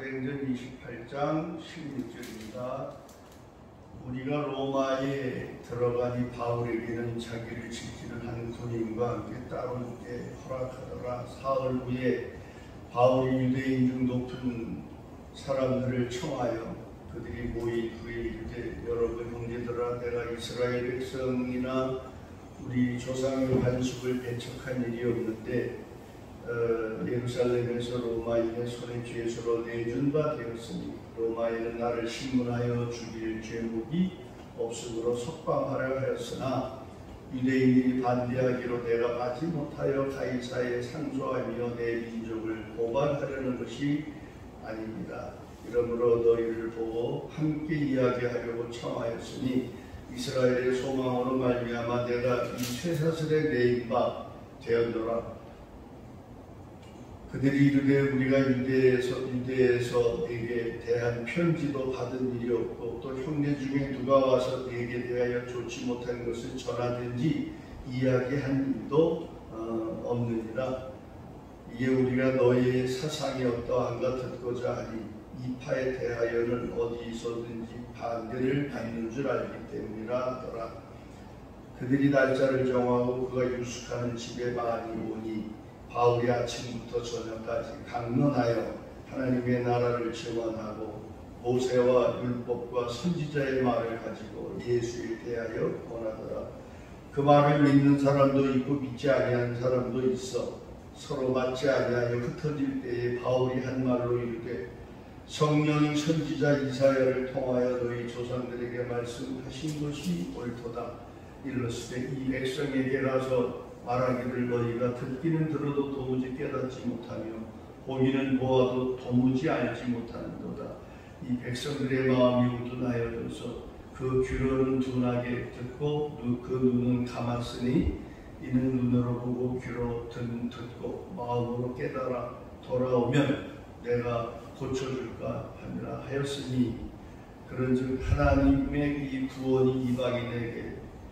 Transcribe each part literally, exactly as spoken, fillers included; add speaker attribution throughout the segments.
Speaker 1: 사도행전 이십팔 장 십육 절입니다. 우리가 로마에 들어가니 바울에게는 자기를 지키는 한 군인과 함께 따르게 허락하더라. 사흘 후에 바울이 유대인 중 높은 사람들을 청하여 그들이 모인 후에 이르되 여러분 형제들아, 내가 이스라엘 백성이나 우리 조상의 반숙을 배척한 일이 없는데 어, 예루살렘에서 로마인의 손에 죄수로 내준 바 되었으니 로마인은 나를 신문하여 죽일 죄목이 없으므로 석방하려 하였으나 유대인이 반대하기로 내가 받지 못하여 가이사에 상소하며 내 민족을 고발하려는 것이 아닙니다. 이러므로 너희를 보고 함께 이야기하려고 청하였으니 이스라엘의 소망으로 말미암아 내가 이 쇠사슬에 매인 바 되었노라. 그들이 이르되 우리가 유대에서 유대에서 내게 대한 편지도 받은 일이 없고 또 형제 중에 누가 와서 내게 대하여 좋지 못한 것을 전하든지 이야기한 일도 어, 없느니라. 이에 우리가 너희의 사상이 어떠한가 듣고자 하니 이 파에 대하여는 어디서든지 반대를 받는 줄 알기 때문이라 하더라. 그들이 날짜를 정하고 그가 유숙하는 집에 많이 오니 바울이 아침부터 저녁까지 강론하여 하나님의 나라를 증언하고 모세와 율법과 선지자의 말을 가지고 예수에 대하여 권하더라. 그 말을 믿는 사람도 있고 믿지 아니하는 사람도 있어 서로 맞지 아니하여 흩어질 때에 바울이 한 말로 이르되 성령이 선지자 이사야를 통하여 너희 조상들에게 말씀하신 것이 옳도다. 일렀으되 이 백성에게 가서 말하기를 너희가 듣기는 들어도 도무지 깨닫지 못하며 보기는 보아도 도무지 알지 못하는도다. 이 백성들의 마음이 우둔하여져서 그 귀로는 둔하게 듣고 그 눈은 감았으니 이는 눈으로 보고 귀로 듣고 마음으로 깨달아 돌아오면 내가 고쳐줄까 하니라 하였으니 그런즉 하나님의 이 구원이 이방인에게로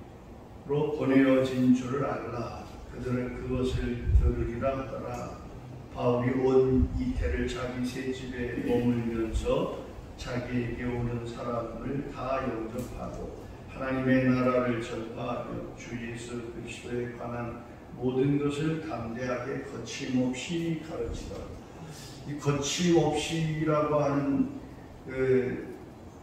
Speaker 1: 보내어진 줄을 알라. 그들은 그것을 들으리라 하더라. 바울이 온 이태를 자기 새 집에 머물면서 자기에게 오는 사람을 다 영접하고 하나님의 나라를 전파하며 주 예수 그리스도에 관한 모든 것을 담대하게 거침없이 가르치더라. 이 거침없이라고 하는 그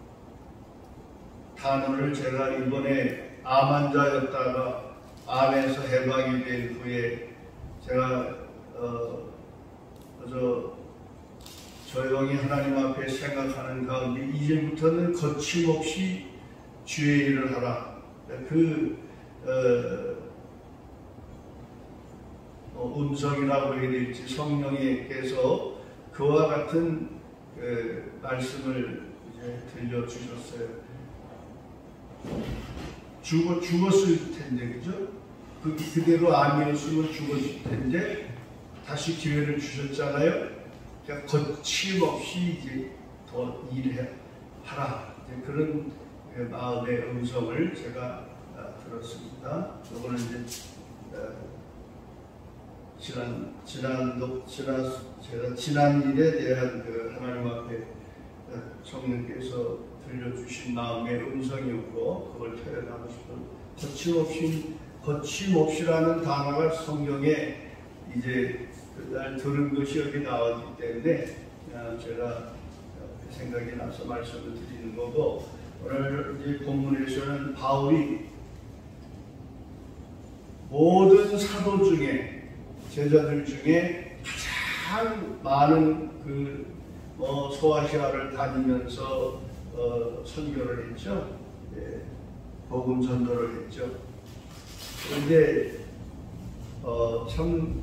Speaker 1: 단어를 제가 이번에 암 환자였다가 암에서 해방이 된 후에 제가 어, 저 조용히 하나님 앞에 생각하는 가운데 이제부터는 거침없이 주의 일을 하라. 그 어, 어, 음성이라고 해야 될지 성령께서 그와 같은 그 말씀을 이제 들려주셨어요. 죽어, 죽었을 텐데, 그죠? 그, 그대로 암이었으면 죽었을 텐데, 다시 기회를 주셨잖아요? 그러니까 거침없이 이제 더 일하라. 이제 그런 마음의 음성을 제가 아, 들었습니다. 이거는 이제, 아, 지난, 지난, 지난, 제가 지난 일에 대한 그 하나님 앞에 성령께서 들려주신 마음의 음성이었고 그걸 표현하고 싶은 거침없이 거침없이라는 단어가 성경에 이제 그날 들은 것이 여기 나왔기 때문에 제가 생각이 나서 말씀을 드리는 거고 오늘 이제 본문에서는 바울이 모든 사도 중에 제자들 중에 가장 많은 그 뭐 소아시아를 다니면서 어, 선교를 했죠. 예, 복음 전도를 했죠. 그런데 어, 참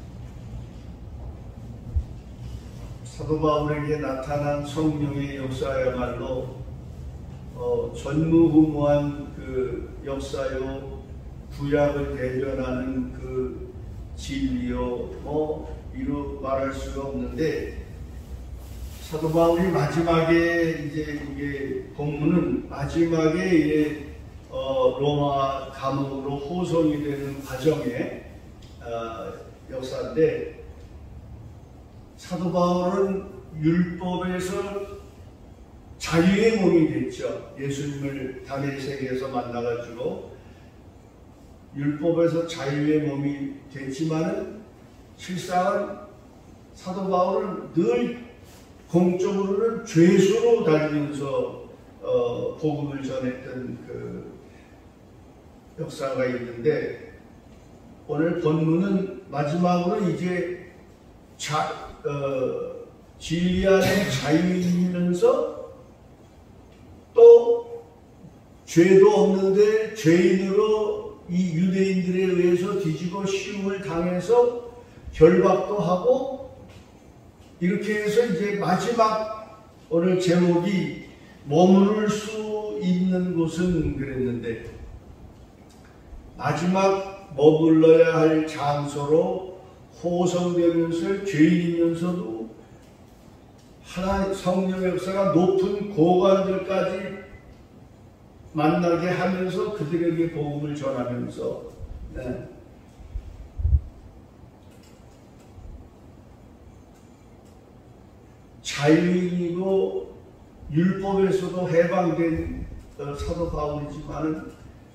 Speaker 1: 사도 바울에게 나타난 성령의 역사야말로 어, 전무후무한 그 역사요, 구약을 대변하는 그 진리요, 뭐 이루 말할 수가 없는데. 사도 바울이 마지막에 이제 이게 본문은 마지막에 이제 어, 로마 감옥으로 호송이 되는 과정의 어, 역사인데 사도 바울은 율법에서 자유의 몸이 됐죠. 예수님을 다메섹에서 만나가지고 율법에서 자유의 몸이 됐지만은 실상은 사도 바울은 늘 공적으로는 죄수로 다니면서 어, 복음을 전했던 그 역사가 있는데, 오늘 본문은 마지막으로 이제 자, 어, 진리 안에 자유이면서 또 죄도 없는데 죄인으로 이 유대인들에 의해서 뒤집어 씌움을 당해서 결박도 하고, 이렇게 해서 이제 마지막 오늘 제목이 머무를 수 있는 곳은 그랬는데, 마지막 머물러야 할 장소로 호성되면서 죄인이면서도 하나님 성령의 역사가 높은 고관들까지 만나게 하면서 그들에게 복음을 전하면서, 네. 자유인이고 율법에서도 해방된 사도 바울이지만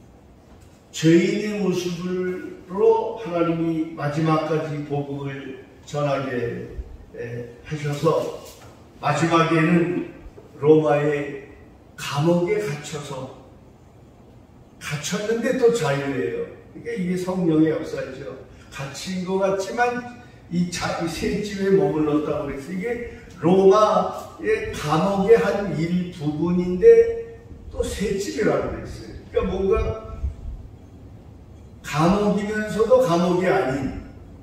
Speaker 1: 죄인의 모습으로 하나님이 마지막까지 복음을 전하게 하셔서 마지막에는 로마의 감옥에 갇혀서, 갇혔는데 또 자유예요. 그러니까 이게 성령의 역사죠. 갇힌 것 같지만 이 새 집에 머물렀다고 그랬어요. 이게 로마의 감옥의 한 일부분인데 또 새 집이라고 그랬어요. 그러니까 뭔가 감옥이면서도 감옥이 아닌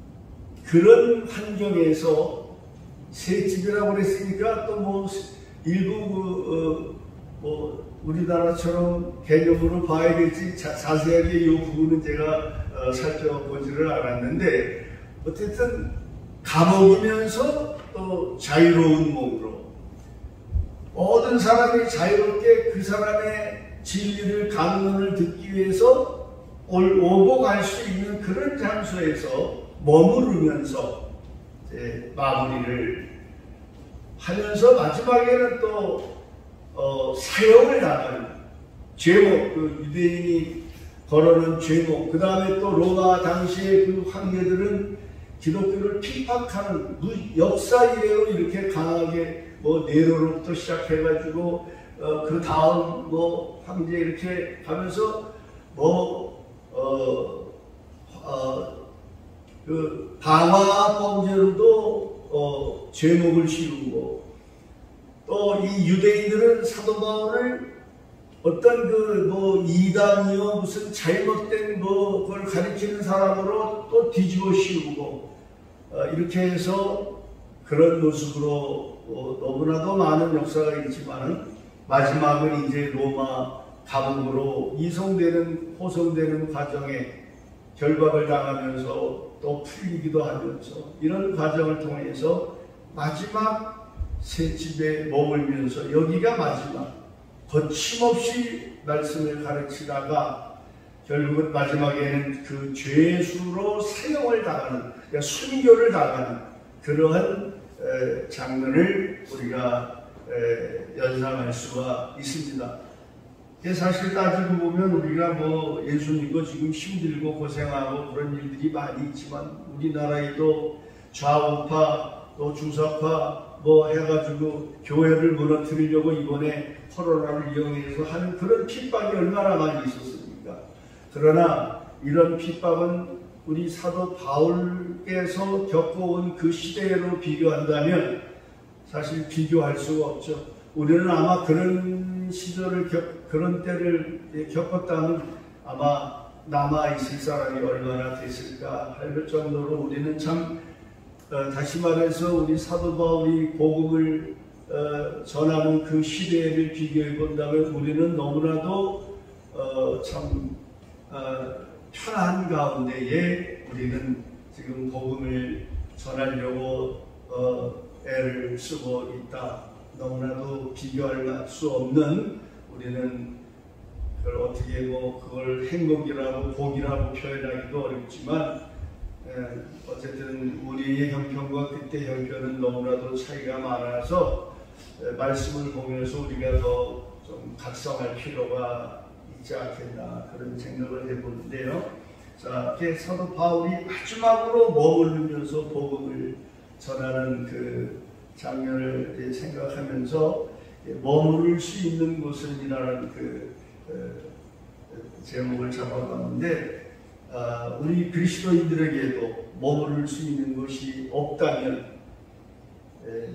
Speaker 1: 그런 환경에서 새 집이라고 그랬으니까 또 뭐 일부 그, 어, 뭐 우리나라처럼 개념으로 봐야겠지. 자, 자세하게 이 부분은 제가 어, 살펴보지를 않았는데, 어쨌든 감옥이면서 또 자유로운 몸으로 모든 사람이 자유롭게 그 사람의 진리를 강론을 듣기 위해서 올, 오고 갈 수 있는 그런 장소에서 머무르면서 이제 마무리를 하면서 마지막에는 또 어, 사형을 당하는 죄목, 그 유대인이 걸어놓은 죄목, 그 다음에 또 로마 당시의 그 황제들은 기독교를 핍박하는 역사 이래로 이렇게 강하게 뭐 네로로부터 시작해가지고 어, 그 다음 뭐 황제 이렇게 하면서 뭐 어, 어, 그 방화범죄로도 어, 죄목을 씌우고, 또 이 유대인들은 사도 바울을 어떤 그 뭐 이단이요 무슨 잘못된 뭐 그걸 가리키는 사람으로 또 뒤집어 씌우고, 어, 이렇게 해서 그런 모습으로 어, 너무나도 많은 역사가 있지만 마지막은 이제 로마 감옥으로 이송되는 호송되는 과정에 결박을 당하면서 또 풀리기도 하면서 이런 과정을 통해서 마지막 새 집에 머물면서, 여기가 마지막 거침없이 말씀을 가르치다가 결국은 마지막에는 그 죄수로 사형을 당하는, 그러니까 순교를 당하는 그러한 에, 장면을 우리가 에, 연상할 수가 있습니다. 사실 따지고 보면 우리가 뭐 예수 믿고 지금 힘들고 고생하고 그런 일들이 많이 있지만, 우리나라에도 좌우파 또 주사파 뭐 해가지고 교회를 무너뜨리려고 이번에 코로나를 이용해서 하는 그런 핍박이 얼마나 많이 있었습니까? 그러나 이런 핍박은 우리 사도 바울께서 겪어온 그 시대로 비교한다면 사실 비교할 수가 없죠. 우리는 아마 그런 시절을 겪, 그런 때를 겪었다면 아마 남아있을 사람이 얼마나 됐을까 할 정도로 우리는 참 어, 다시 말해서 우리 사도 바울이 복음을 어, 전하는 그 시대를 비교해 본다면 우리는 너무나도 어, 참 어, 편한 가운데에 우리는 지금 복음을 전하려고 어, 애를 쓰고 있다. 너무나도 비교할 수 없는, 우리는 그걸 어떻게 뭐 그걸 행복이라고 복이라고 표현하기도 어렵지만 에, 어쨌든 우리의 형편과 그때 형편은 너무나도 차이가 많아서 말씀을 보면서 우리가 더 좀 각성할 필요가 있지 않겠나 그런 생각을 해보는데요. 자, 이렇게 사도 바울이 마지막으로 머무르면서 복음을 전하는 그 장면을 생각하면서 머무를 수 있는 곳은이라는 그 제목을 잡아봤는데, 아, 우리 그리스도인들에게도 머무를 수 있는 곳이 없다면 에,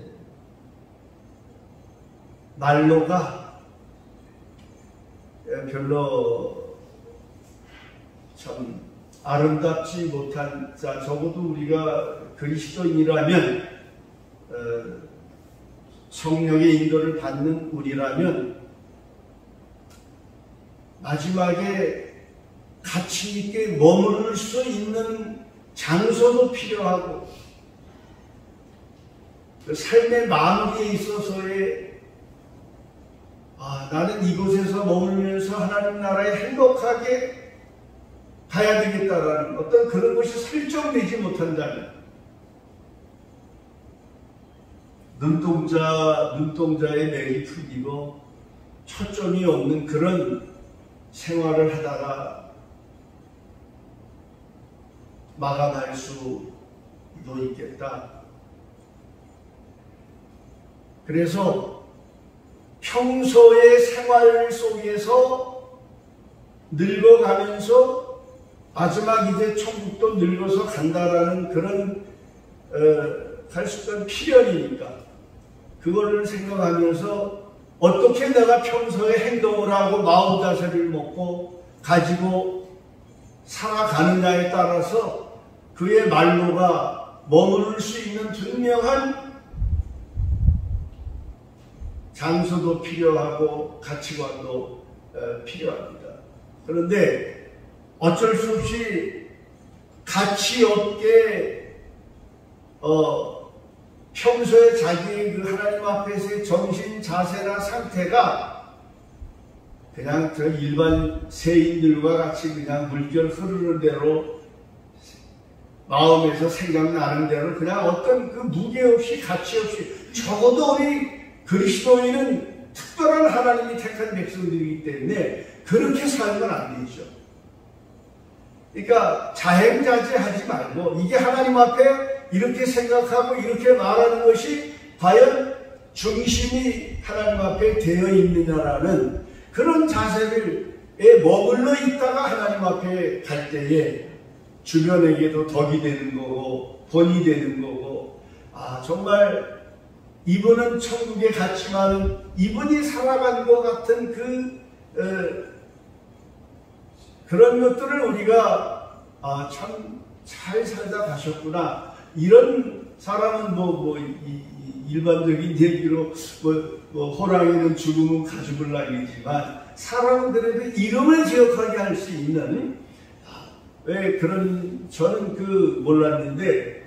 Speaker 1: 난로가 별로 참 아름답지 못한, 자, 적어도 우리가 그리스도인이라면 어, 성령의 인도를 받는 우리라면 마지막에 가치 있게 머무를 수 있는 장소도 필요하고, 그 삶의 마무리에 있어서의 아, 나는 이곳에서 머물면서 하나님 나라에 행복하게 가야 되겠다라는 어떤 그런 것이 설정되지 못한다면, 눈동자, 눈동자의 맥이 풀리고 초점이 없는 그런 생활을 하다가 마감할 수도 있겠다. 그래서 평소의 생활 속에서 늙어가면서 마지막 이제 천국도 늙어서 간다라는 그런 어, 갈 수 있는 필연이니까 그거를 생각하면서 어떻게 내가 평소에 행동을 하고 마음 자세를 먹고 가지고 살아가느냐에 따라서 그의 말로가 머무를 수 있는 분명한 장소도 필요하고 가치관도 어, 필요합니다. 그런데 어쩔 수 없이 가치 없게 어, 평소에 자기의 그 하나님 앞에서의 정신 자세나 상태가 그냥 저 일반 세인들과 같이 그냥 물결 흐르는 대로 마음에서 생각나는 대로 그냥 어떤 그 무게 없이 가치 없이, 적어도 우리 그리스도인은 특별한 하나님이 택한 백성들이기 때문에 그렇게 살면 안 되죠. 그러니까 자행자제하지 말고 이게 하나님 앞에 이렇게 생각하고 이렇게 말하는 것이 과연 중심이 하나님 앞에 되어 있느냐라는 그런 자세를에 머물러 있다가 하나님 앞에 갈 때에 주변에게도 덕이 되는 거고 본이 되는 거고, 아 정말 이분은 천국에 갔지만 이분이 살아간 것 같은 그 어, 그런 것들을 우리가 아 참 잘 살다 가셨구나, 이런 사람은 뭐, 뭐 이, 이 일반적인 얘기로 뭐, 뭐 호랑이는 죽으면 가죽을 날리지만 사람은 그래도 이름을 기억하게 할 수 있는, 아, 왜 그런, 저는 그 몰랐는데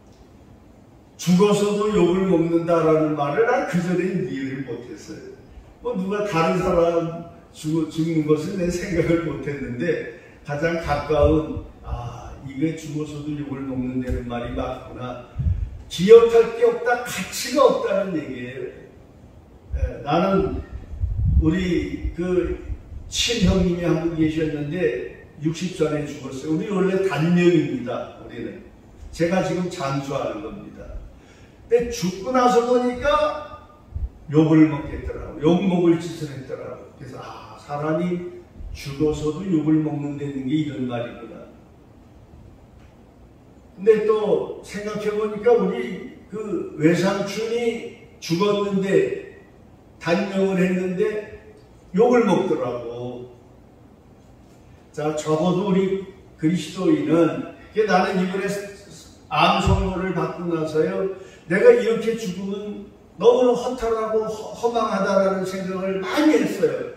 Speaker 1: 죽어서도 욕을 먹는다라는 말을 난 그전에 이해를 못했어요. 뭐 누가 다른 사람 죽, 죽는 것은 내 생각을 못했는데 가장 가까운, 아 이게 죽어서도 욕을 먹는다는 말이 맞구나. 기억할 게 없다, 가치가 없다는 얘기예요. 에, 나는 우리 그 친형님이 한 분 계셨는데 육십 전에 죽었어요. 우리 원래 단명입니다. 우리는 제가 지금 장수하는 겁니다. 근데 죽고 나서 보니까 욕을 먹겠더라고. 욕 먹을 짓을 했더라고. 그래서 아 사람이 죽어서도 욕을 먹는다는 게 이런 말이구나. 근데 또 생각해보니까 우리 그 외삼촌이 죽었는데 단명을 했는데 욕을 먹더라고. 자, 적어도 우리 그리스도인은, 나는 이번에 암 선고를 받고 나서요, 내가 이렇게 죽으면 너무나 허탈하고 허망하다라는 생각을 많이 했어요.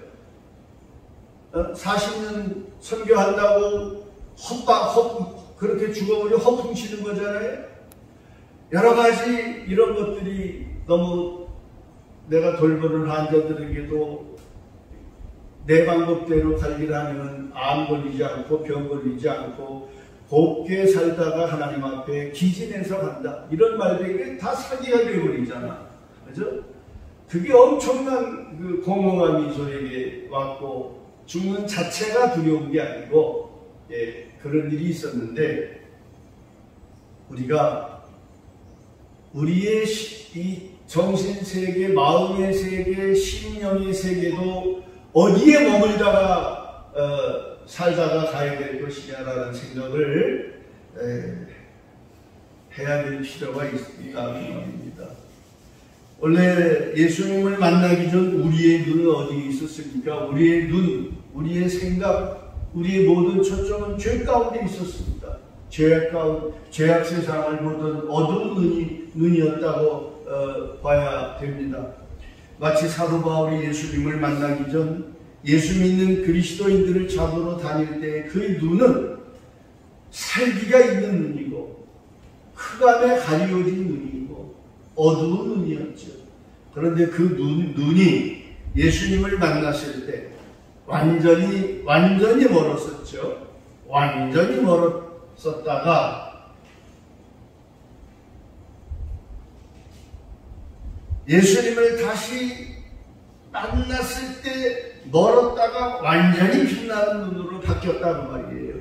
Speaker 1: 사십 년 선교한다고 헛박, 헛, 그렇게 죽어버려 허풍치는 거잖아요. 여러 가지 이런 것들이 너무 내가 돌보는 환자들에게도 내 방법대로 관리를 하면 암 걸리지 않고 병 걸리지 않고 곱게 살다가 하나님 앞에 기진해서 간다. 이런 말들이 다 사기가 되어버리잖아. 그죠? 그게 엄청난 그 공허감이 저에게 왔고, 죽는 자체가 두려운 게 아니고, 예, 그런 일이 있었는데, 우리가 우리의 이 정신세계, 마음의 세계, 심령의 세계도 어디에 머물다가 어, 살다가 가야 될 것이냐라는 생각을 에, 해야 될 필요가 있다는 말입니다. 원래 예수님을 만나기 전 우리의 눈은 어디에 있었습니까? 우리의 눈, 우리의 생각, 우리의 모든 초점은 죄 가운데 있었습니다. 죄악 가운데, 죄악 세상을 보던 어두운 눈이, 눈이었다고 어, 봐야 됩니다. 마치 사도 바울이 예수님을 만나기 전 예수 믿는 그리스도인들을 잡으러 다닐 때 그의 눈은 살기가 있는 눈이고 흑암에 가리워진 눈이고 어두운 눈이었죠. 그런데 그 눈, 눈이 예수님을 만났을 때 완전히 완전히 멀었었죠. 완전히 멀었었다가 예수님을 다시 만났을 때 멀었다가 완전히 빛나는 눈으로 바뀌었다는 말이에요.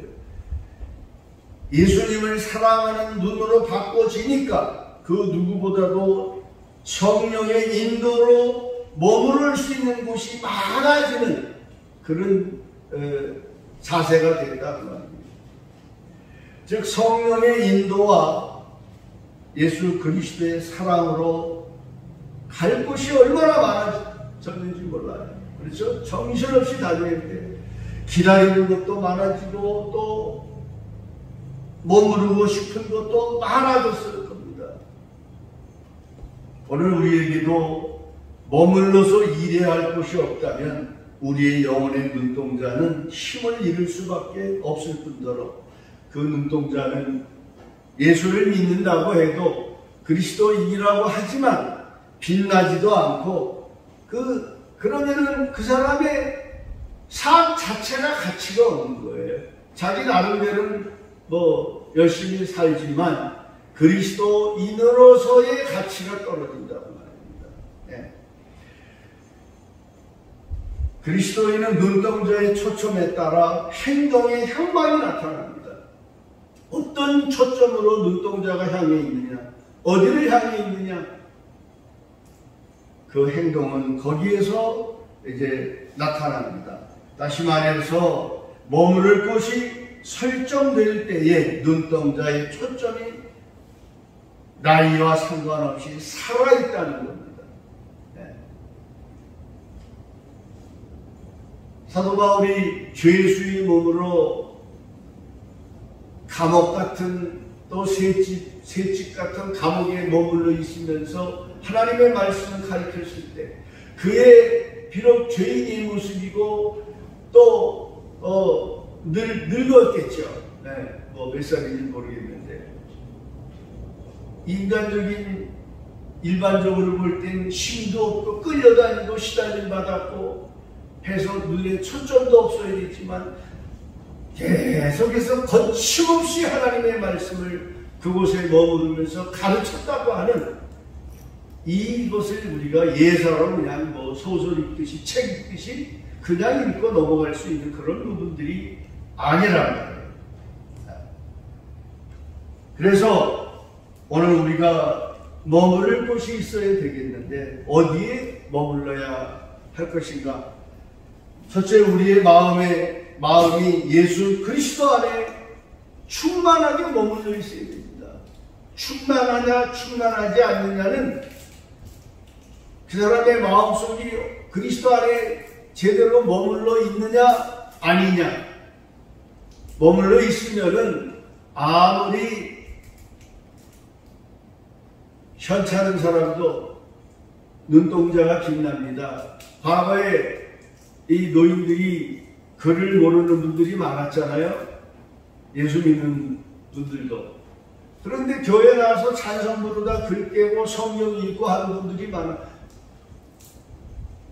Speaker 1: 예수님을 사랑하는 눈으로 바꿔지니까 그 누구보다도 성령의 인도로 머무를 수 있는 곳이 많아지는 그런 어, 자세가 됐다는 말입니다. 즉 성령의 인도와 예수 그리스도의 사랑으로 갈 곳이 얼마나 많아졌는지 몰라요. 그렇죠? 정신없이 다니는데 기다리는 것도 많아지고 또 머무르고 싶은 것도 많아졌을 겁니다. 오늘 우리에게도 머물러서 일해야 할 곳이 없다면 우리의 영혼의 눈동자는 힘을 잃을 수밖에 없을 뿐더러 그 눈동자는 예수를 믿는다고 해도 그리스도인이라고 하지만 빛나지도 않고 그 그러면은 그 사람의 삶 자체가 가치가 없는 거예요. 자기 나름대로는 뭐 열심히 살지만 그리스도인으로서의 가치가 떨어진다고 말입니다. 네. 그리스도인은 눈동자의 초점에 따라 행동의 향방이 나타납니다. 어떤 초점으로 눈동자가 향해 있느냐, 어디를 향해 있느냐, 그 행동은 거기에서 이제 나타납니다. 다시 말해서 머무를 곳이 설정될 때에 눈동자의 초점이 나이와 상관없이 살아있다는 겁니다. 네. 사도 바울이 죄수의 몸으로 감옥 같은 또 새집, 새집 같은 감옥에 머물러 있으면서 하나님의 말씀을 가르쳤을 때 그의 비록 죄인의 모습이고 또 어, 늙, 늙었겠죠. 네, 뭐 몇 살인지 모르겠는데 인간적인 일반적으로 볼 땐 힘도 없고 끌려다니고 시달림 받았고 해서 눈에 초점도 없어야겠지만 계속해서 거침없이 하나님의 말씀을 그곳에 머무르면서 가르쳤다고 하는 이것을 우리가 예사로 그냥 뭐 소설 읽듯이 책 읽듯이 그냥 읽고 넘어갈 수 있는 그런 부분들이 아니란 말이에요. 그래서 오늘 우리가 머무를 곳이 있어야 되겠는데 어디에 머물러야 할 것인가? 첫째, 우리의 마음에, 마음이 예수 그리스도 안에 충만하게 머물러 있어야 됩니다. 충만하냐 충만하지 않느냐는 그 사람의 마음속이 그리스도 안에 제대로 머물러 있느냐 아니냐. 머물러 있으면은 아무리 현찮은 사람도 눈동자가 빛납니다. 과거에 이 노인들이 글을 모르는 분들이 많았잖아요. 예수 믿는 분들도. 그런데 교회 나와서 찬송 부르다 글 깨고 성경 읽고 하는 분들이 많아.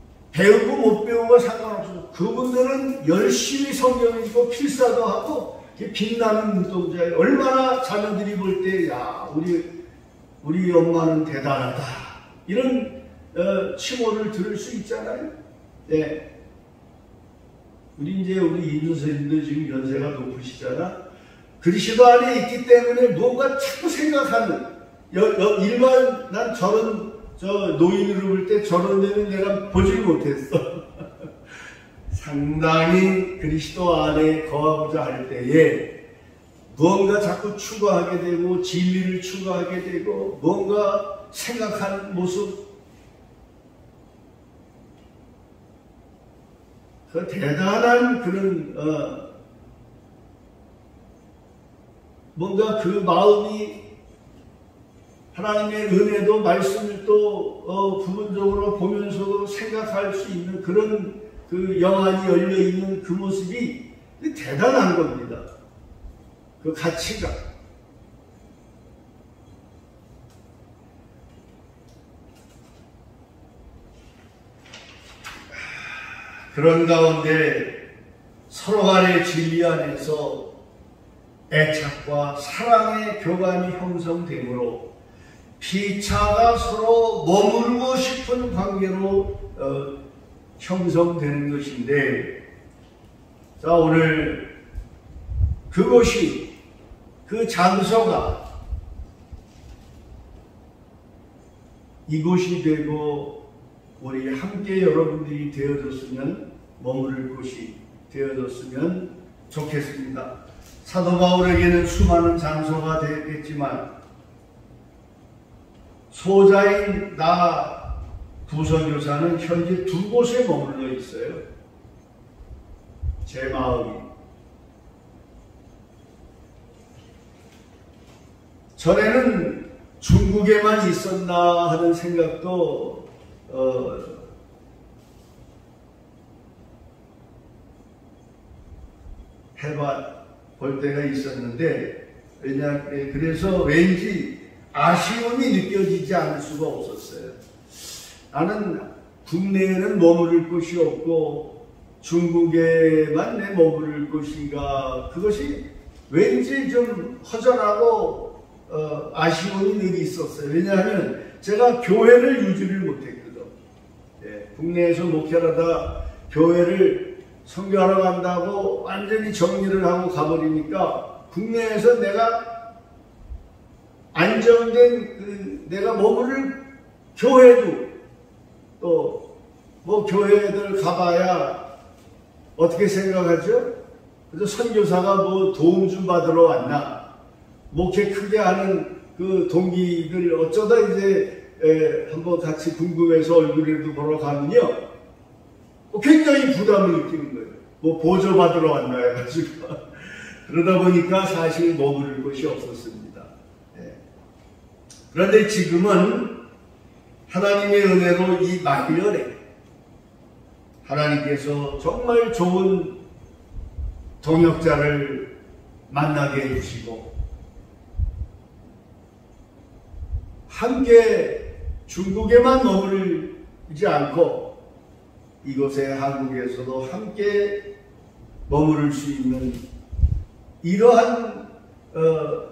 Speaker 1: 배우고 못 배우고 상관없어요. 그분들은 열심히 성경 읽고 필사도 하고 빛나는 눈동자에 얼마나 자녀들이 볼 때 야 우리 우리 엄마는 대단하다 이런 어, 칭호를 들을 수 있잖아요. 네. 우리 이제 우리 이준서님도 지금 연세가 높으시잖아. 그리스도 안에 있기 때문에 뭔가 자꾸 생각하는 여, 여, 일반 난 저런 저 노인으로 볼 때 저런 데는 내가 보질 못했어. 상당히 그리스도 안에 거하고자 할 때에 무언가 자꾸 추구하게 되고 진리를 추구하게 되고 뭔가 생각하는 모습 그 대단한 그런 어 뭔가 그 마음이 하나님의 은혜도 말씀을 또 어 부분적으로 보면서도 생각할 수 있는 그런 그 영안이 열려있는 그 모습이 대단한 겁니다. 그 가치가. 그런 가운데 서로 간의 진리 안에서 애착과 사랑의 교감이 형성되므로 피차가 서로 머물고 싶은 관계로 어, 형성되는 것인데, 자 오늘 그곳이 그 장소가 이곳이 되고 우리 함께 여러분들이 되어졌으면 머무를 곳이 되어졌으면 좋겠습니다. 사도 바울에게는 수많은 장소가 되었겠지만 소자인 나 부선교사는 현재 두 곳에 머물러 있어요. 제 마음이. 전에는 중국에만 있었나 하는 생각도 어, 해봐 볼 때가 있었는데, 왜냐 그래서 왠지 아쉬움이 느껴지지 않을 수가 없었어요. 나는 국내에는 머무를 곳이 없고 중국에만 내 머무를 곳인가, 그것이 왠지 좀 허전하고 어, 아쉬움이 늘 있었어요. 왜냐하면 제가 교회를 유지를 못했거든. 예, 국내에서 목회하다 교회를 선교하러 간다고 완전히 정리를 하고 가버리니까 국내에서 내가 안정된 그 내가 머무를 교회도 또 뭐 교회들 가봐야 어떻게 생각하죠? 그래서 선교사가 뭐 도움 좀 받으러 왔나, 목회 크게 하는 그 동기들 어쩌다 이제 에, 한번 같이 궁금해서 얼굴에도 보러 가면요 뭐 굉장히 부담을 느끼는 거예요. 뭐 보조 받으러 왔나 해가지고 그러다 보니까 사실 머무를 곳이 없었습니다. 예. 그런데 지금은 하나님의 은혜로 이 말년에 하나님께서 정말 좋은 동역자를 만나게 해주시고 함께 중국에만 머무르지 않고 이곳에 한국에서도 함께 머무를 수 있는 이러한 어,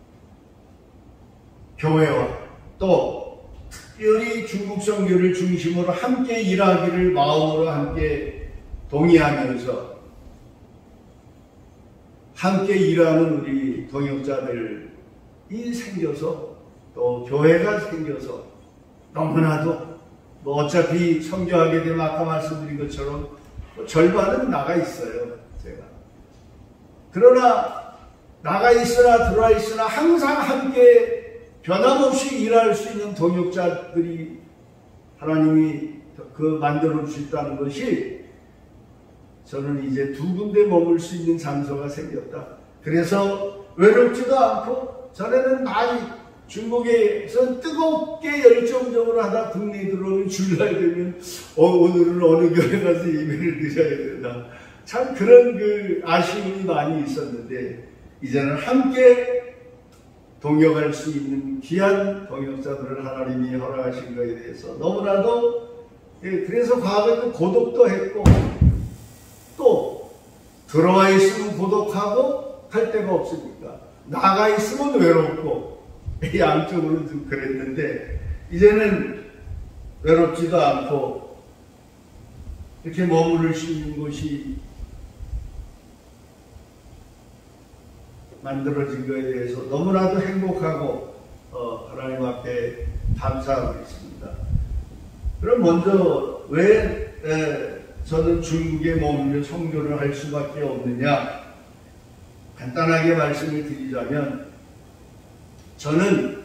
Speaker 1: 교회와 또 특별히 중국 선교를 중심으로 함께 일하기를 마음으로 함께 동의하면서 함께 일하는 우리 동역자들이 생겨서 또 교회가 생겨서 너무나도 뭐 어차피 선교하게 되면 아까 말씀드린 것처럼 뭐 절반은 나가 있어요. 제가. 그러나 나가 있으나 들어와 있으나 항상 함께 변함없이 일할 수 있는 동역자들이 하나님이 그 만들어 주셨다는 것이 저는 이제 두 군데 머물 수 있는 장소가 생겼다. 그래서 외롭지도 않고 전에는 많이 중국에서 뜨겁게 열정적으로 하다 국내에 들어오면 주일날 되면 어, 오늘은 어느 교회 가서 예배를 드려야 된다. 참 그런 그 아쉬움이 많이 있었는데 이제는 함께 동역할 수 있는 귀한 동역자들을 하나님이 허락하신 것에 대해서 너무나도 예, 그래서 과거에는 고독도 했고 또 들어와 있으면 고독하고 갈 데가 없으니까. 나가 있으면 외롭고, 양쪽으로 좀 그랬는데, 이제는 외롭지도 않고, 이렇게 머무를 수 있는 곳이 만들어진 것에 대해서 너무나도 행복하고, 어, 하나님 앞에 감사하고 있습니다. 그럼 먼저, 왜, 에, 저는 중국에 머물며 선교를 할 수밖에 없느냐? 간단하게 말씀을 드리자면 저는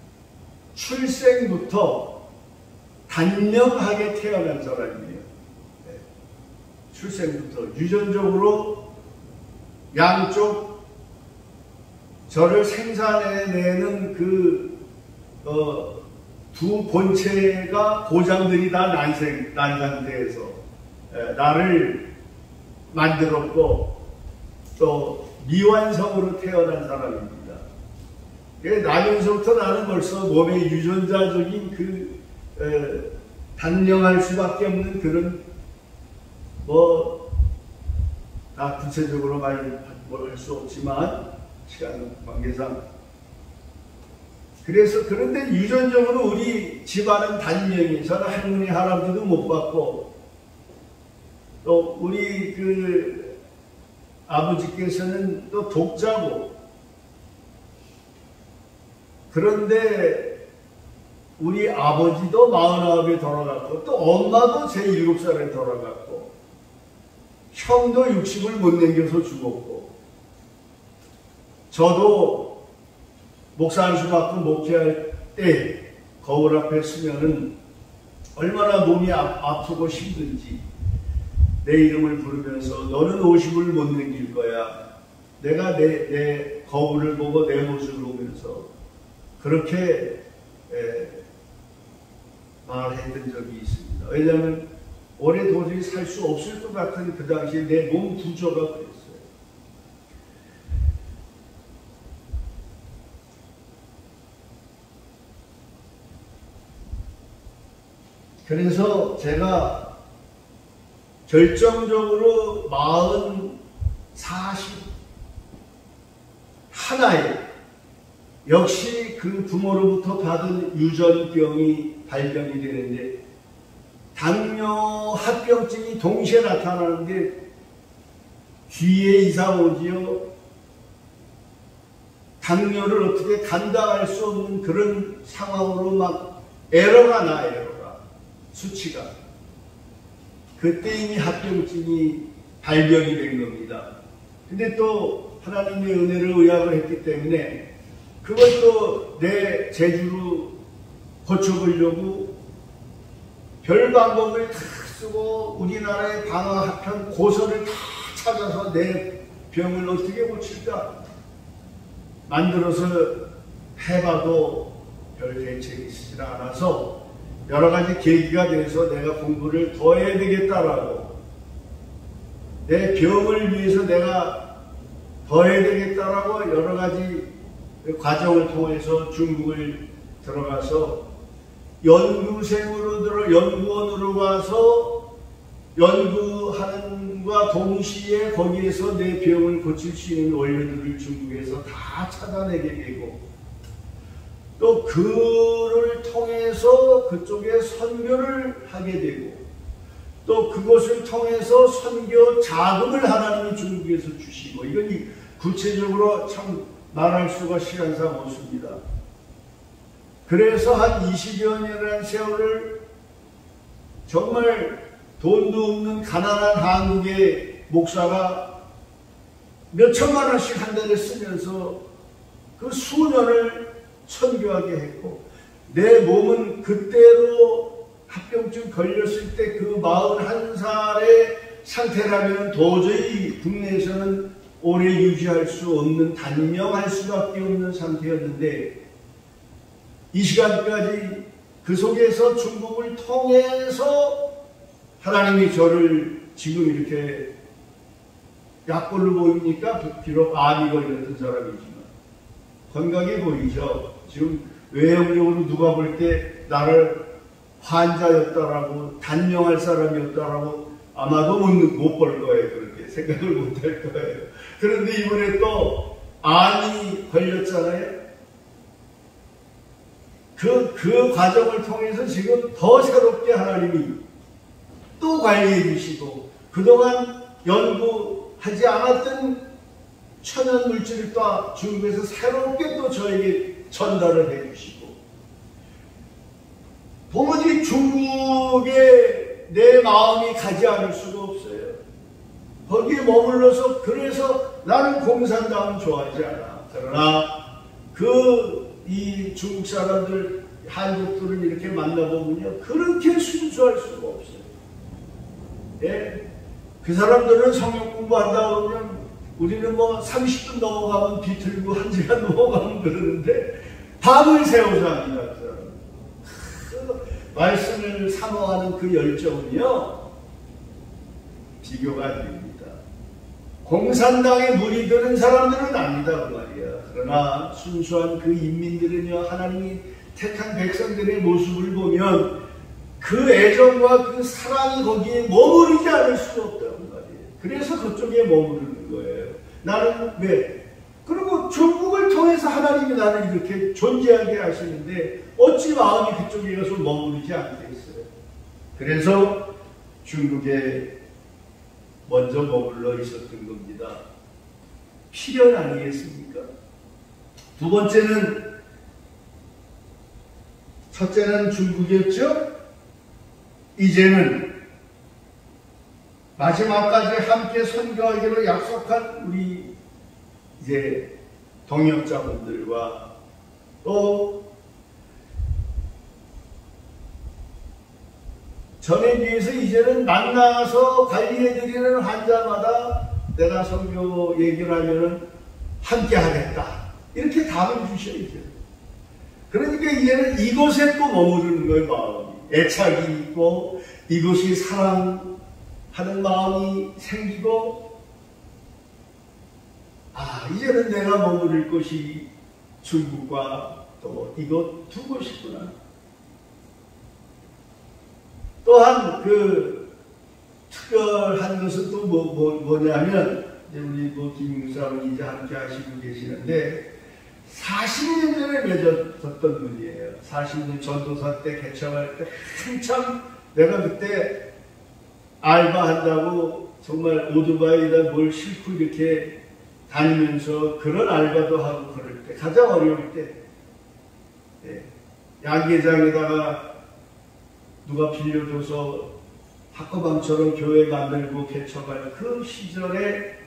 Speaker 1: 출생부터 단명하게 태어난 사람이에요. 네. 출생부터 유전적으로 양쪽 저를 생산해내는 그 어, 두 본체가 고장들이 다 난생, 난 상태에서 에, 나를 만들었고 또 미완성으로 태어난 사람입니다. 나면서부터 나는 벌써 몸의 유전자적인 그 에, 단명할 수밖에 없는 그런 뭐 다 구체적으로 말 할 수 없지만 시간 관계상 그래서 그런데 유전적으로 우리 집안은 단명이 저는 할머니 할아버지도 못 받고 또 우리 그 아버지께서는 또 독자고 그런데 우리 아버지도 마흔아홉에 돌아갔고 또 엄마도 제일곱 살에 돌아갔고 형도 육십을 못 남겨서 죽었고 저도 목사 한 수 받고 목회할 때 거울 앞에 서면은 얼마나 몸이 아프고 힘든지 내 이름을 부르면서 너는 오십을 못 남길 거야. 내가 내, 내 거울을 보고 내 모습을 보면서 그렇게 에, 말했던 적이 있습니다. 왜냐하면 오래 도저히 살 수 없을 것 같은 그 당시에 내 몸 구조가 그랬어요. 그래서 제가 결정적으로 마흔, 사십 하나에 역시 그 부모로부터 받은 유전병이 발병이 되는데 당뇨 합병증이 동시에 나타나는데 뒤에 이상 오지요. 당뇨를 어떻게 감당할 수 없는 그런 상황으로 막 에러가 나 에러가 수치가 그때 이미 합병증이 발병이 된 겁니다. 근데 또 하나님의 은혜를 의학을 했기 때문에 그것도 내 재주로 고쳐보려고 별 방법을 다 쓰고 우리나라의 방화학편 고서를 다 찾아서 내 병을 어떻게 고칠까 만들어서 해봐도 별 대책이 있지 않아서 여러 가지 계기가 돼서 내가 공부를 더 해야 되겠다라고 내 병을 위해서 내가 더 해야 되겠다라고 여러 가지 과정을 통해서 중국을 들어가서 연구생으로 들어 연구원으로 가서 연구하는과 동시에 거기에서 내 병을 고칠 수 있는 원료들을 중국에서 다 찾아내게 되고 또 그를 통해서 그쪽에 선교를 하게 되고 또 그것을 통해서 선교 자금을 하나님이 중국에서 주시고 이건 구체적으로 참 말할 수가 시간상 없습니다. 그래서 한 이십여 년이라는 세월을 정말 돈도 없는 가난한 한국의 목사가 몇 천만 원씩 한 달에 쓰면서 그 수년을 선교하게 했고 내 몸은 그때로 합병증 걸렸을 때 그 마흔한 살의 상태라면 도저히 국내에서는 오래 유지할 수 없는 단명할 수밖에 없는 상태였는데 이 시간까지 그 속에서 중국을 통해서 하나님이 저를 지금 이렇게 약골로 보입니까? 비록 암이 걸렸던 사람이지만 건강해 보이죠. 지금 외형적으로 누가 볼 때 나를 환자였다라고 단명할 사람이었다라고 아마도 못 볼 거예요. 그렇게 생각을 못 할 거예요. 그런데 이번에 또 암이 걸렸잖아요. 그, 그 과정을 통해서 지금 더 새롭게 하나님이 또 관리해 주시고, 그동안 연구하지 않았던 천연 물질을 또 중국에서 새롭게 또 저에게 전달을 해 주시고, 도무지 중국에 내 마음이 가지 않을 수가 없어요. 거기에 머물러서, 그래서 나는 공산당은 좋아하지 않아. 그러나 그 이 중국 사람들, 한국들을 이렇게 만나보면요, 그렇게 순수할 수가 없어요. 예? 그 사람들은 성경 공부한다 그러면 우리는 뭐 삼십 분 넘어가면 비틀고 한 시간 넘어가면 그러는데 밤을 새워서 합니다. 그 말씀을 사모하는 그 열정은요, 비교가 안 됩니다. 공산당에 물이 드는 사람들은 아니다 그 말이야. 그러나 순수한 그 인민들은요, 하나님이 택한 백성들의 모습을 보면 그 애정과 그 사랑이 거기에 머무르지 않을 수가 없다는 말이에요. 그래서 그쪽에 머무르는 거예요. 나는 왜? 그리고 중국을 통해서 하나님이 나를 이렇게 존재하게 하시는데 어찌 마음이 그쪽에 가서 머무르지 않겠어요. 그래서 중국에 먼저 머물러 있었던 겁니다. 필연 아니겠습니까? 두 번째는, 첫째는 중국이었죠. 이제는 마지막까지 함께 선교하기로 약속한 우리 이제 동역자분들과 또 전에 비해서 이제는 만나서 관리해드리는 환자마다 내가 선교 얘기를 하면은 함께 하겠다, 이렇게 답을 주셔야죠. 그러니까 이제는 이곳에 또 머무르는 거예요. 마음이 애착이 있고 이곳이 사랑하는 마음이 생기고, 아, 이제는 내가 머무를 곳이 중국과 또 이곳 두 곳이구나. 또한 그 특별한 것은 또 뭐, 뭐, 뭐냐면, 이제 우리 뭐 김사원이 이제 함께 하시고 계시는데 사십 년 전에 맺었던 분이에요. 사십 년 전도사 때 개척할 때 한참 내가 그때 알바한다고 정말 오토바이에다 뭘 싣고 이렇게 다니면서 그런 알바도 하고 그럴 때, 가장 어려울 때, 네, 양계장에다가 누가 빌려줘서 학거방처럼 교회 만들고 개척할 그 시절에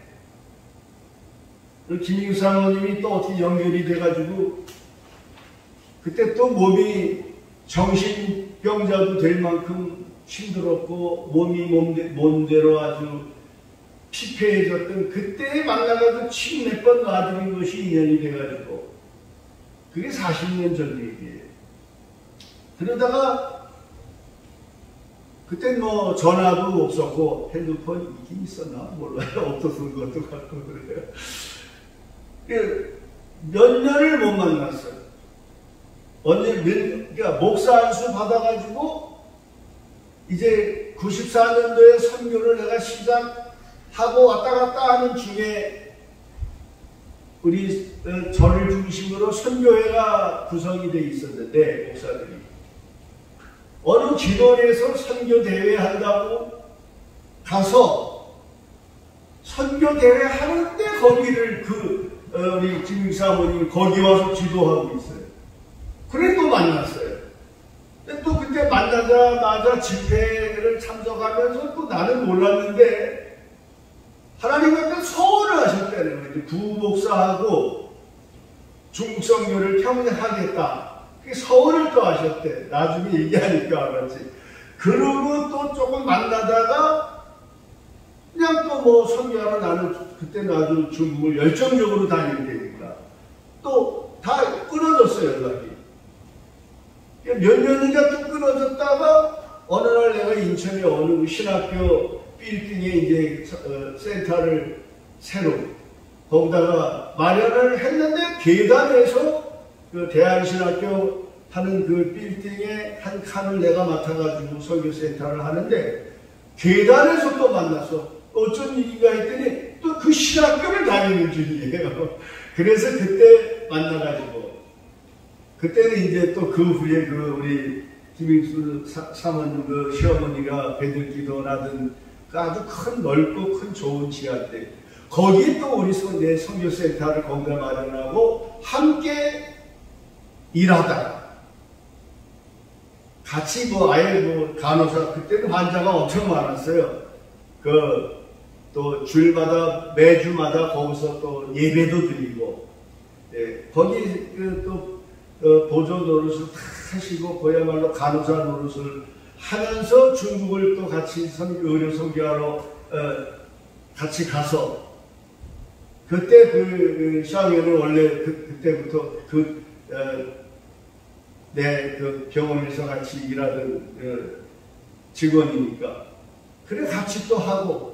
Speaker 1: 김익 사모님이 또 어떻게 연결이 돼가지고 그때 또 몸이 정신병자도 될 만큼 힘들었고 몸이 몸대, 몸대로 아주 피폐해졌던 그때에 만나가지고 침 몇 번 놔드린 것이 인연이 돼가지고, 그게 사십 년 전 얘기예요. 그러다가 그땐 뭐 전화도 없었고 핸드폰 있긴 있었나 몰라요. 없었던 것도 같고 그래요. 몇 년을 못 만났어요. 언제 몇, 그러니까 목사 안수 받아가지고 이제 구십사 년도에 선교를 내가 시작하고 왔다 갔다 하는 중에 우리 저를 중심으로 선교회가 구성이 돼 있었는데, 목사들이 어느 기도원에서 선교 대회 한다고 가서 선교 대회 하는데 거기를 그 어, 우리 김익 사모님이 거기 와서 기도하고 있어요. 그래 또 만났어요. 근데 또 그때 만나자마자 집회를 참석하면서 또 나는 몰랐는데 하나님한테 서원을 하셨다는 거예요. 부목사하고 중국 선교를 평생 하겠다. 그게 서원을 또 하셨대. 나중에 얘기하니까 알았지. 그러고 또 조금 만나다가 그냥 또 뭐 선교하러 나는 그때 나도 중국을 열정적으로 다니게 되니까 또 다 끊어졌어요, 연락이. 몇 년인가 또 끊어졌다가 어느 날 내가 인천의 어느 신학교 빌딩에 이제 어, 센터를 새로 거기다가 마련을 했는데 계단에서 그 대한신학교 하는 그 빌딩의 한 칸을 내가 맡아가지고 설교센터를 하는데 계단에서 또 만났어. 어, 어쩐 일인가 했더니 또 그 신학교를 다니는 중이에요. 그래서 그때 만나가지고 그때는 이제 또 그 후에 그 우리 김익수 사모님 그 시어머니가 배들기도 나던 그 아주 큰 넓고 큰 좋은 지하인데 거기에 또 우리 내 선교센터를 거기다 마련하고 함께 일하다가 같이 뭐 아예 뭐 간호사 그때는 환자가 엄청 많았어요. 그 또 주일마다 매주마다 거기서 또 예배도 드리고 예, 거기 그 또 어, 보조 노릇을 다 하시고 그야말로 간호사 노릇을 하면서 중국을 또 같이 선, 의료 선교하러 어, 같이 가서 그때 그, 그 샤오연은 원래 그, 그때부터 그 어, 내 그 병원에서 같이 일하던 그 직원이니까 그래 같이 또 하고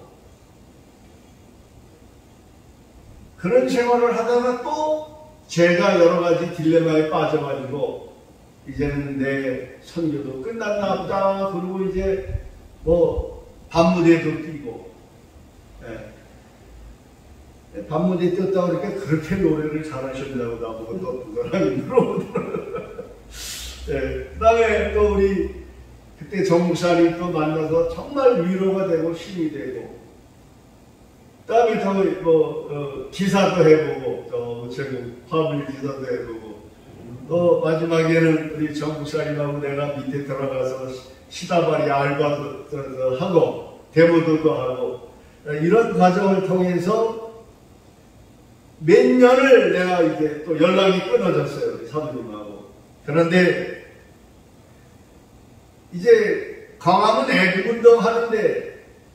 Speaker 1: 그런 생활을 하다가 또 제가 여러 가지 딜레마에 빠져가지고 이제는 내 선교도 끝났나 보다. 그리고 이제 뭐 밤무대도 뛰고 예. 밤무대 뛰었다 그러니까 그렇게 노래를 잘하셨다고 나보고 또 어떤 사람이 물어보더라고요. 예. 그 다음에 또 우리 그때 정목사님 또 만나서 정말 위로가 되고 힘이 되고 그 다음에 또 뭐 어, 기사도 해보고 또 우체국 화물 기사도 해보고 또 마지막에는 우리 정목사님하고 내가 밑에 들어가서 시다발이 알바도 하고 데모도 하고 이런 과정을 통해서 몇 년을 내가 이제 또 연락이 끊어졌어요. 우리 사모님하고. 그런데 이제 광화문 애국운동 하는데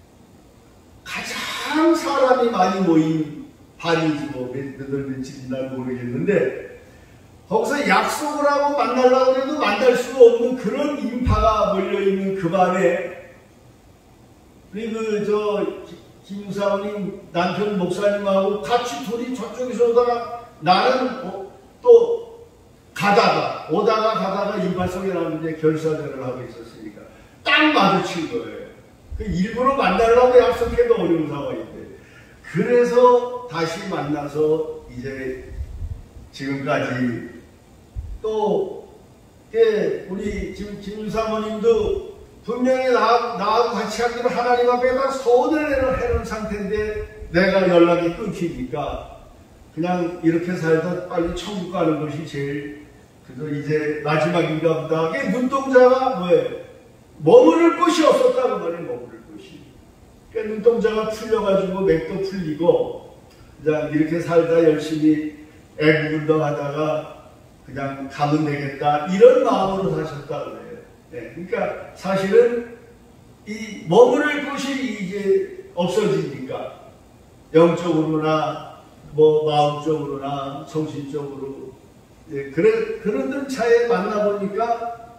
Speaker 1: 가장 사람이 많이 모인 발이지 뭐 몇월 며칠인지 날 모르겠는데 거기서 약속을 하고 만나려고 해도 만날 수 없는 그런 인파가 몰려있는 그 반에 우리 그 저 김사원님 남편 목사님하고 같이 둘이 저쪽에서 오다가 나는 어, 또 가다가 오다가 가다가 인파성에 나는데 결사전을 하고 있었으니까 딱 마주친 거예요. 그 일부러 만나려고 약속해도 어려운 상황인데 그래서 다시 만나서 이제 지금까지 또 우리 지금 김 사모님도 분명히 나, 나하고 같이 하기로 하나님 앞에다 서원을 해놓은 상태인데 내가 연락이 끊기니까 그냥 이렇게 살다 빨리 천국 가는 것이 제일 그래서 이제 마지막인가 보다. 이게 눈동자가 뭐예요? 머무를 곳이 없었다고 말해. 머무를 곳이. 그러니까 눈동자가 풀려가지고 맥도 풀리고 그냥 이렇게 살다 열심히 애국운동 하다가 그냥 가면 되겠다 이런 마음으로 사셨다고 해요. 네, 그러니까 사실은 이 머무를 곳이 이제 없어지니까 영적으로나 뭐 마음적으로나 정신적으로 예, 그래, 그런 차에 만나보니까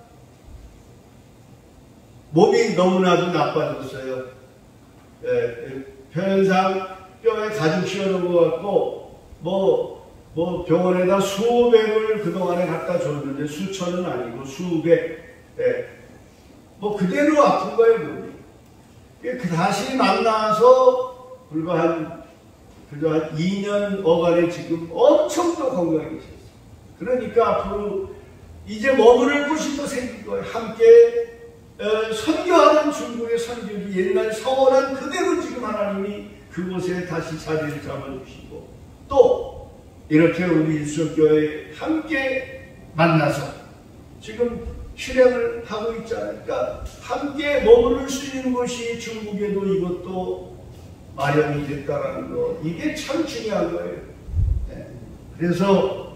Speaker 1: 몸이 너무나도 나빠졌어요. 예, 표현상 뼈에 가죽 씌워놓은 것 같고 뭐, 뭐 병원에다 수백을 그동안에 갖다 줬는데 수천은 아니고 수백 예, 뭐 그대로 아픈 거예요. 몸이. 예, 그 다시 만나서 불과 한 그저 한 이 년 어간에 지금 엄청 또 건강해졌어요. 그러니까 앞으로 이제 머무를 곳이 또 생긴 거예요. 함께 어, 선교하는 중국의 선교지 옛날 서원한 그대로 지금 하나님이 그곳에 다시 자리를 잡아주시고 또 이렇게 우리 일수교회 함께 만나서 지금 실행을 하고 있잖아요. 그러니까 함께 머무를 수 있는 곳이 중국에도 이것도 마련이 됐다라는 거 이게 참 중요한 거예요. 네. 그래서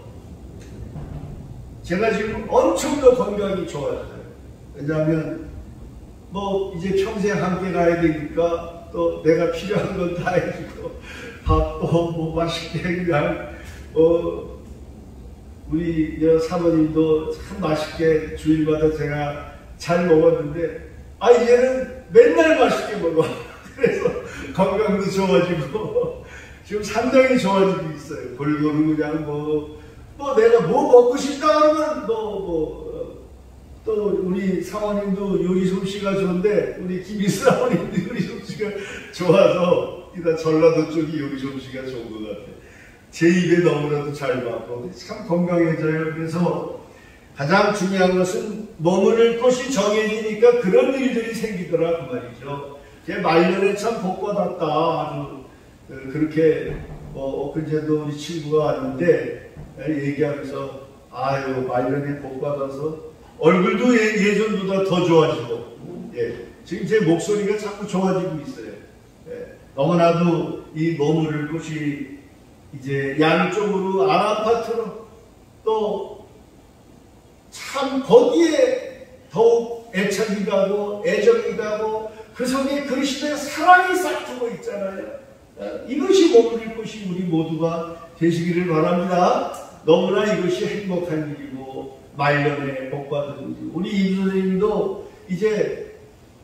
Speaker 1: 제가 지금 엄청 더 건강이 좋아졌어요. 왜냐하면 뭐 이제 평생 함께 가야 되니까 또 내가 필요한 건 다 해주고 밥도 뭐 맛있게 그냥 어 우리 여 사모님도 참 맛있게 주일마다 제가 잘 먹었는데 아 이제는 맨날 맛있게 먹어. 그래서 건강도 좋아지고 지금 상당히 좋아지고 있어요. 골고루 그냥 뭐 뭐 내가 뭐 먹고 싶다 하면 뭐 뭐 또 우리 사모님도 요리 솜씨가 좋은데 우리 김희수 사모님도 요리 솜씨가 좋아서 일단 전라도 쪽이 요리 솜씨가 좋은 것 같아요. 제 입에 너무나도 잘 맞고 참 건강해져요. 그래서 가장 중요한 것은 머무를 곳이 정해지니까 그런 일들이 생기더라 그 말이죠. 제 말년에 참 복받았다. 아주 그렇게 어, 엊그제도 우리 친구가 왔는데 얘기하면서 아유 말년에 복받아서 얼굴도 예, 예전보다 더 좋아지고 예, 지금 제 목소리가 자꾸 좋아지고 있어요. 예, 너무나도 이 머무를 곳이 이제 양쪽으로 아파트로 또 참 거기에 더욱 애착이 가고 애정이 가고 그 속에 그리스도의 사랑이 싹트고 있잖아요. 이것이 머무를 곳이 우리 모두가 되시기를 바랍니다. 너무나 이것이 행복한 일이고 말년에 복받은 일이고 우리 임 선생님도 이제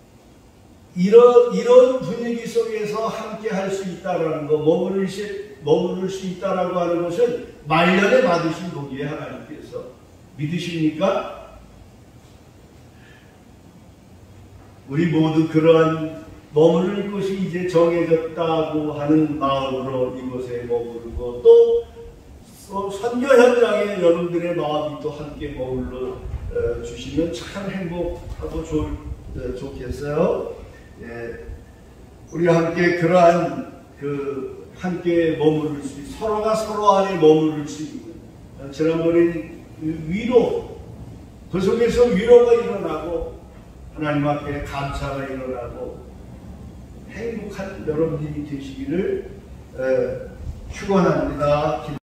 Speaker 1: 이런 이런 분위기 속에서 함께 할 수 있다라는 거 머무를 수, 머무를 수 있다라고 하는 것은 말년에 받으신 복이에요. 하나님께서 믿으십니까? 우리 모두 그러한 머무를 곳이 이제 정해졌다고 하는 마음으로 이곳에 머무르고 또 선교 현장에 여러분들의 마음이 또 함께 머물러 주시면 참 행복하고 좋, 좋겠어요. 예, 우리 함께 그러한 그 함께 머무를 수 있는 서로가 서로 안에 머무를 수 있는 지난번에 위로 그 속에서 위로가 일어나고 하나님 앞에 감사가 일어나고 행복한 여러분들이 되시기를 축원합니다.